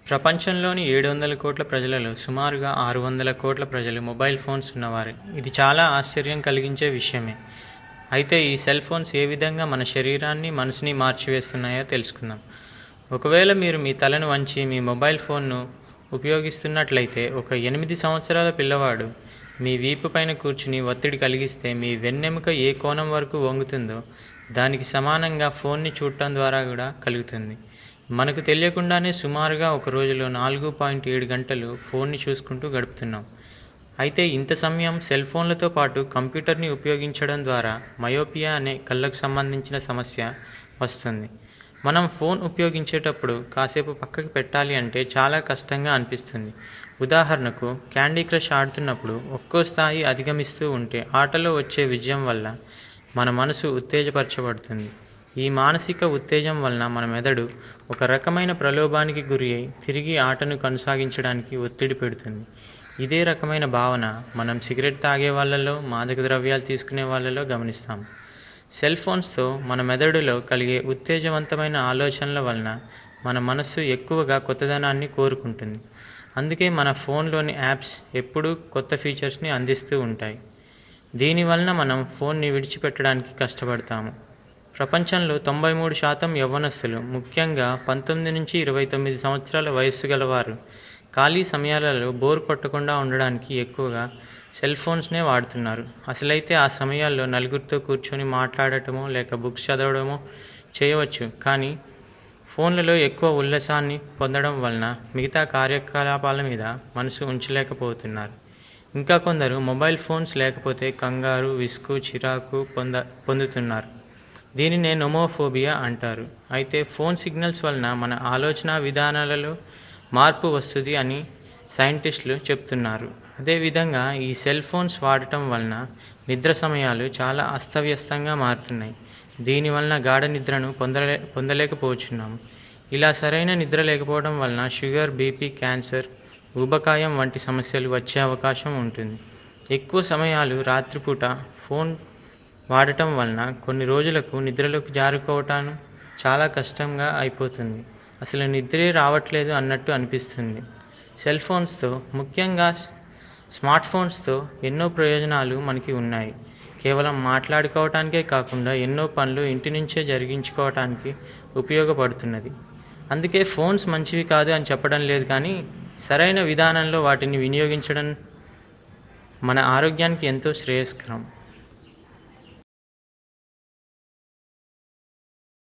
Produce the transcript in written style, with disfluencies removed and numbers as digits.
ప్రపంచంలోని 700 కోట్ల ప్రజలలో సుమారుగా 600 కోట్ల ప్రజలు మొబైల్ ఫోన్స్ ఉన్నవారే. ఇది చాలా ఆశ్చర్యం కలిగించే విషయమే. అయితే ఈ సెల్ ఫోన్స్ ఏ విధంగా మన శరీరాన్ని, మనసుని మార్చివేస్తున్నాయో తెలుసుకుందాం. ఒకవేళ మీరు మీ తలను వంచి మీ మొబైల్ ఫోన్ను ఉపయోగిస్తున్నట్లయితే, ఒక 8 సంవత్సరాల పిల్లవాడు మీ వీపు పైన కూర్చుని ఒత్తిడి కలిగిస్తే మీ వెన్నెముక ఏ కోణం వరకు వంగుతుందో దానికి సమానంగా ఫోన్ని చూడటం ద్వారా కూడా కలుగుతుంది. మనకు తెలియకుండానే సుమారుగా ఒక రోజులో 4.7 గంటలు ఫోన్ని చూసుకుంటూ గడుపుతున్నాం. అయితే ఇంత సమయం సెల్ ఫోన్లతో పాటు కంప్యూటర్ని ఉపయోగించడం ద్వారా మయోపియా అనే కళ్ళకు సంబంధించిన సమస్య వస్తుంది. మనం ఫోన్ ఉపయోగించేటప్పుడు కాసేపు పక్కకి పెట్టాలి అంటే చాలా కష్టంగా అనిపిస్తుంది. ఉదాహరణకు క్యాండీ క్రష్ ఆడుతున్నప్పుడు ఒక్కో స్థాయి అధిగమిస్తూ ఉంటే ఆటలో వచ్చే విజయం వల్ల మన మనసు ఉత్తేజపరచబడుతుంది. ఈ మానసిక ఉత్తేజం వలన మన మెదడు ఒక రకమైన ప్రలోభానికి గురి అయి తిరిగి ఆటను కొనసాగించడానికి ఒత్తిడి పెడుతుంది. ఇదే రకమైన భావన మనం సిగరెట్ తాగే వాళ్ళలో, మాదక ద్రవ్యాలు తీసుకునే వాళ్ళలో గమనిస్తాం. సెల్ ఫోన్స్తో మన మెదడులో కలిగే ఉత్తేజవంతమైన ఆలోచనల వలన మన మనస్సు ఎక్కువగా కొత్తదనాన్ని కోరుకుంటుంది. అందుకే మన ఫోన్లోని యాప్స్ ఎప్పుడూ కొత్త ఫీచర్స్ని అందిస్తూ ఉంటాయి. దీనివలన మనం ఫోన్ని విడిచిపెట్టడానికి కష్టపడతాము. ప్రపంచంలో 93% యవ్వనస్తులు, ముఖ్యంగా 19 నుంచి 29 సంవత్సరాల వయస్సు గలవారు ఖాళీ సమయాలలో బోర్ కొట్టకుండా ఉండడానికి ఎక్కువగా సెల్ ఫోన్స్నే వాడుతున్నారు. అసలైతే ఆ సమయాల్లో నలుగురితో కూర్చొని మాట్లాడటమో లేక బుక్స్ చదవడమో చేయవచ్చు, కానీ ఫోన్లలో ఎక్కువ ఉల్లాసాన్ని పొందడం వలన మిగతా కార్యకలాపాల మీద మనసు ఉంచలేకపోతున్నారు. ఇంకా కొందరు మొబైల్ ఫోన్స్ లేకపోతే కంగారు, విసుగు, చిరాకు పొందుతున్నారు. దీనినే నోమోఫోబియా అంటారు. అయితే ఫోన్ సిగ్నల్స్ వలన మన ఆలోచన విధానాలలో మార్పు వస్తుంది అని సైంటిస్టులు చెప్తున్నారు. అదేవిధంగా ఈ సెల్ ఫోన్స్ వాడటం వలన నిద్ర సమయాలు చాలా అస్తవ్యస్తంగా మారుతున్నాయి. దీనివలన గాఢ నిద్రను పొందలేకపోతున్నాము. ఇలా సరైన నిద్ర లేకపోవడం వలన షుగర్, బీపీ, క్యాన్సర్, ఊబకాయం వంటి సమస్యలు వచ్చే అవకాశం ఉంటుంది. ఎక్కువ సమయాలు రాత్రిపూట ఫోన్ వాడటం వలన కొన్ని రోజులకు నిద్రలోకి జారుకోవటం చాలా కష్టంగా అయిపోతుంది. అసలు నిద్రే రావట్లేదు అన్నట్టు అనిపిస్తుంది. సెల్ ఫోన్స్తో, ముఖ్యంగా స్మార్ట్ ఫోన్స్తో ఎన్నో ప్రయోజనాలు మనకి ఉన్నాయి. కేవలం మాట్లాడుకోవటానికే కాకుండా ఎన్నో పనులు ఇంటి నుంచే జరిగించుకోవటానికి ఉపయోగపడుతున్నది. అందుకే ఫోన్స్ మంచివి కాదు అని చెప్పడం లేదు, కానీ సరైన విధానంలో వాటిని వినియోగించడం మన ఆరోగ్యానికి ఎంతో శ్రేయస్కరం.